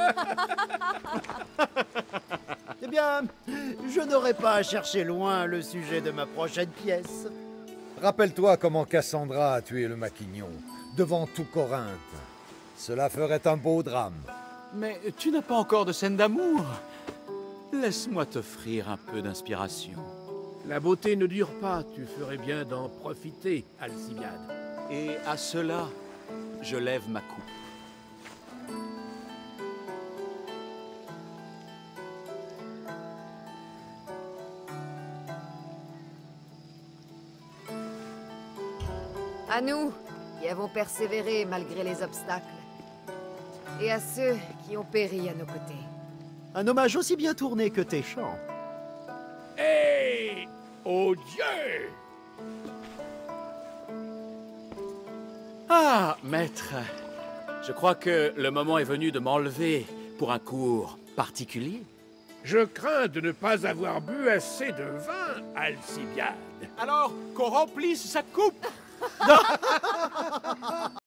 Eh bien, je n'aurai pas à chercher loin le sujet de ma prochaine pièce. Rappelle-toi comment Cassandra a tué le Maquignon, devant tout Corinthe. Cela ferait un beau drame. Mais tu n'as pas encore de scène d'amour. Laisse-moi t'offrir un peu d'inspiration. La beauté ne dure pas, tu ferais bien d'en profiter, Alcibiade. Et à cela, je lève ma coupe. À nous, qui avons persévéré malgré les obstacles. Et à ceux qui ont péri à nos côtés. Un hommage aussi bien tourné que tes chants. Hé! Oh Dieu! Ah, maître, je crois que le moment est venu de m'enlever pour un cours particulier. Je crains de ne pas avoir bu assez de vin, Alcibiade. Alors, qu'on remplisse sa coupe.